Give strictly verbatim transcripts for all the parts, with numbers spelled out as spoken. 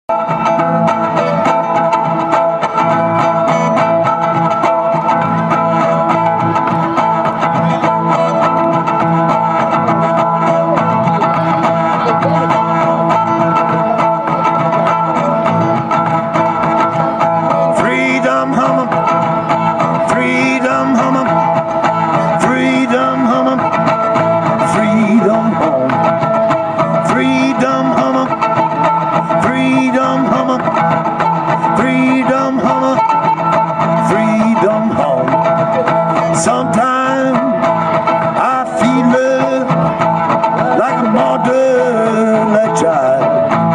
Sometimes I feel it like a modern child.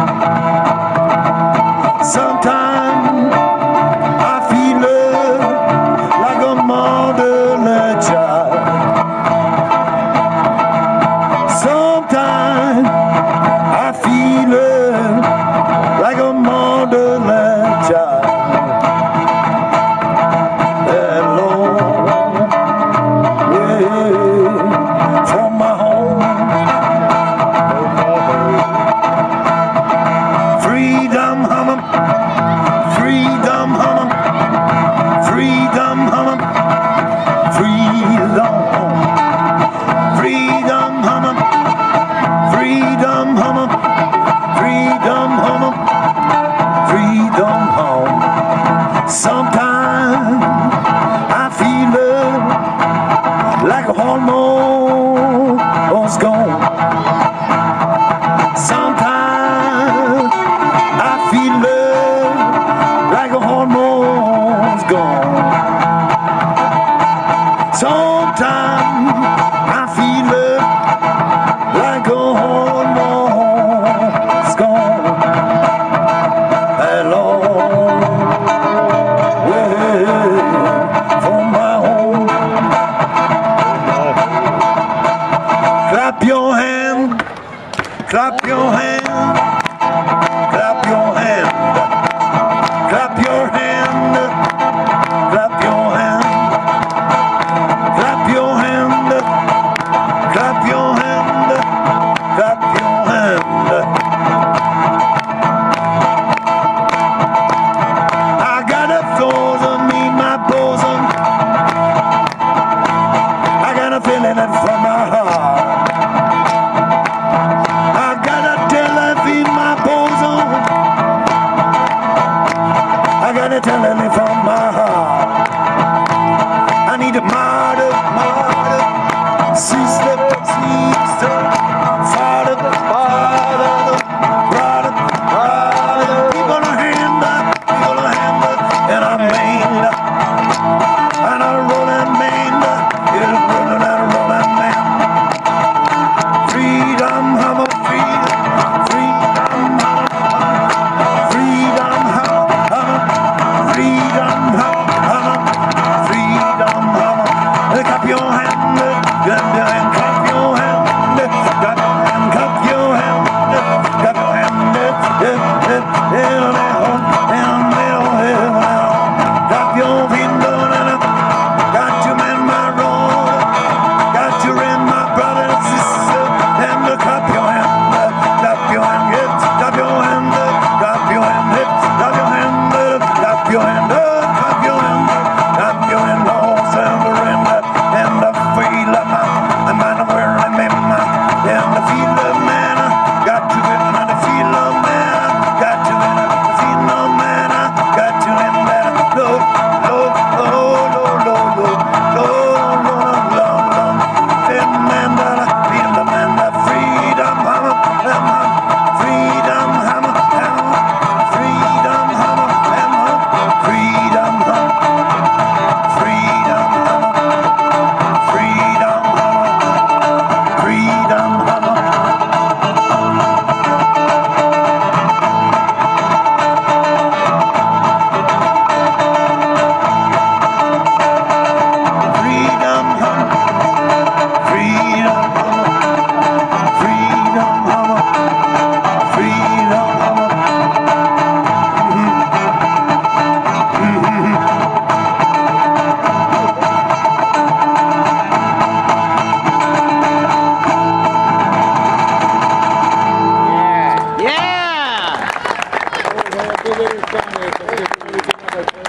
Sometimes I feel it like a modern child. Sometimes I feel it like a modern child. Freedom, hummer, freedom, hummer, freedom, hummer, freedom, freedom, hummer, freedom, hummer, freedom, hummer, freedom, home. Sometimes I feel it like a hormone's gone. Sometimes I feel love like a hormone's gone. Sometimes I feel love like a hormone's gone. Hello, way from my home. Clap your hand, clap your hand. Clap your hand, clap your hand, clap your hand, clap your hand, clap your hand, clap your hand. I got a thought of me, my bosom. I got a feeling it from my heart. I got a telephone in my bosom. I got it telling me from my heart. I need a mother, mother, sister, sister, father, father, brother, brother. Keep on a hand up, keep on a hand up, and I'm made up. And I'm rolling man up, yeah, rolling and rolling man. Freedom, hummer, freedom, freedom, hummer, freedom, hummer, hummer, freedom. Federico Cane, perché